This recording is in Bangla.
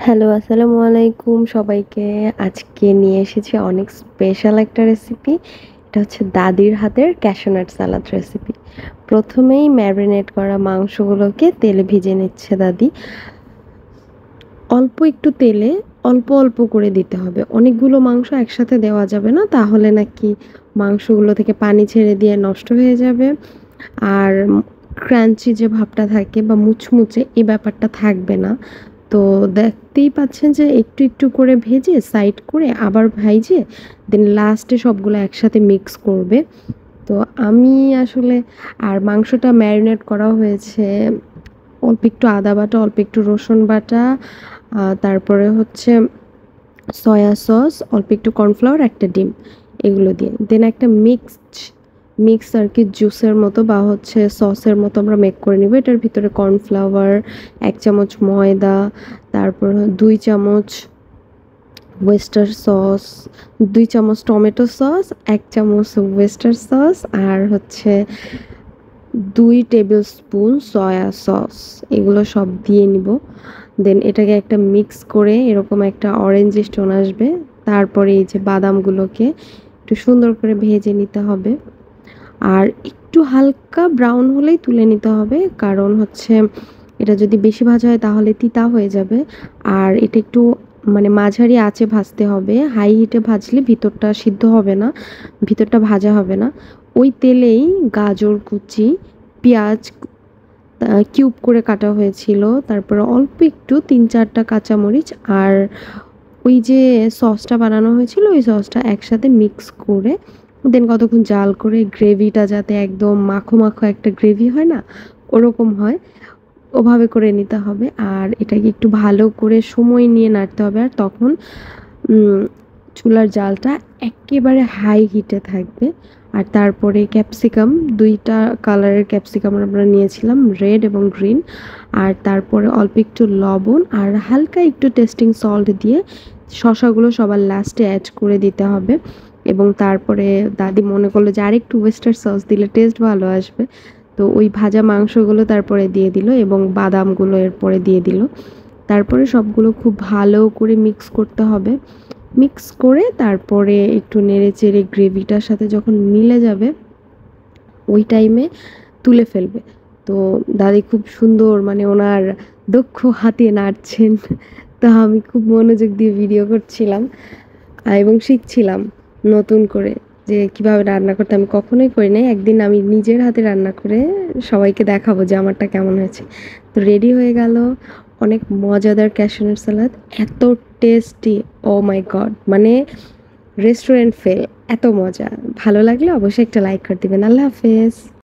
হ্যালো, আসসালামু আলাইকুম সবাইকে। আজকে নিয়ে এসেছি অনেক স্পেশাল একটা রেসিপি। এটা হচ্ছে দাদির হাতের ক্যাশু নাট সালাদ রেসিপি। প্রথমেই ম্যারিনেট করা মাংসগুলোকে তেলে ভেজে নিচ্ছে দাদি। অল্প একটু তেলে অল্প অল্প করে দিতে হবে। অনেকগুলো মাংস একসাথে দেওয়া যাবে না, তাহলে নাকি মাংসগুলো থেকে পানি ছেড়ে দিয়ে নষ্ট হয়ে যাবে। আর ক্রাঞ্চি যে ভাবটা থাকে বা মুচমুচে এই ব্যাপারটা থাকবে না। তো দেখতেই পাচ্ছেন যে একটু একটু করে ভেজে সাইড করে আবার ভাইজে দেন লাস্টে সবগুলো একসাথে মিক্স করবে। তো আমি আসলে আর মাংসটা ম্যারিনেট করা হয়েছে অল্প একটু আদা বাটা, অল্প একটু রসুন বাটা, তারপরে হচ্ছে সয়া সস, অল্প একটু কর্নফ্লাওয়ার, একটা ডিম, এগুলো দিয়ে দেন একটা মিক্স আর কি জুসের মতো বা হচ্ছে সসের মতো আমরা মেক করে নিব। এটার ভিতরে কর্নফ্লাওয়ার, 1 চামচ ময়দা, তারপর 2 চামচ ওয়েস্টার সস, 2 চামচ টমেটো সস, 1 চামচ ওয়েস্টার সস, আর হচ্ছে 2 টেবিল স্পুন সয়া সস, এগুলো সব দিয়ে নিব। দেন এটাকে একটা মিক্স করে এরকম একটা অরেঞ্জিশ টোন আসবে। তারপরে এই যে বাদামগুলোকে একটু সুন্দর করে ভেজে নিতে হবে। আর একটু হালকা ব্রাউন হলেই তুলে নিতে হবে, কারণ হচ্ছে এটা যদি বেশি ভাজা হয় তাহলে তিতা হয়ে যাবে। আর এটা একটু মানে মাঝারি আঁচে ভাজতে হবে। হাই হিটে ভাজলে ভিতরটা সিদ্ধ হবে না, ভিতরটা ভাজা হবে না। ওই তেলেই গাজর কুচি, পেঁয়াজ কিউব করে কাটা হয়েছিল, তারপরে অল্প একটু 3-4টা কাঁচামরিচ, আর ওই যে সসটা বানানো হয়েছিল ওই সসটা একসাথে মিক্স করে দেন কতক্ষণ জাল করে গ্রেভিটা যাতে একদম মাখো মাখো একটা গ্রেভি হয় না, ওরকম হয়, ওভাবে করে নিতে হবে। আর এটাকে একটু ভালো করে সময় নিয়ে নাড়তে হবে। আর তখন চুলার জালটা একেবারে হাই হিটে থাকবে। আর তারপরে ক্যাপসিকাম, 2টা কালারের ক্যাপসিকাম আমরা নিয়েছিলাম, রেড এবং গ্রিন। আর তারপরে অল্প একটু লবণ আর হালকা একটু টেস্টিং সল্ট দিয়ে শসাগুলো সবার লাস্টে অ্যাড করে দিতে হবে। এবং তারপরে দাদি মনে করলো যে আরেকটু ওয়েস্টার সস দিলে টেস্ট ভালো আসবে, তো ওই ভাজা মাংসগুলো তারপরে দিয়ে দিল এবং বাদামগুলো এরপরে দিয়ে দিল। তারপরে সবগুলো খুব ভালো করে মিক্স করতে হবে। মিক্স করে তারপরে একটু নেড়েচেড়ে গ্রেভিটার সাথে যখন মিলে যাবে ওই টাইমে তুলে ফেলবে। তো দাদি খুব সুন্দর মানে ওনার দক্ষ হাতে নাড়ছেন। তো আমি খুব মনোযোগ দিয়ে ভিডিও করছিলাম এবং শিখছিলাম নতুন করে যে কিভাবে রান্না করতে। আমি কখনোই করি নাই, একদিন আমি নিজের হাতে রান্না করে সবাইকে দেখাবো যে আমারটা কেমন হয়েছে। তো রেডি হয়ে গেল অনেক মজাদার ক্যাশু নাট সালাদ, এত টেস্টি, ও মাই গড, মানে রেস্টুরেন্ট ফেল, এত মজা। ভালো লাগলে অবশ্যই একটা লাইক করে দিবেন। আল্লাহ হাফেজ।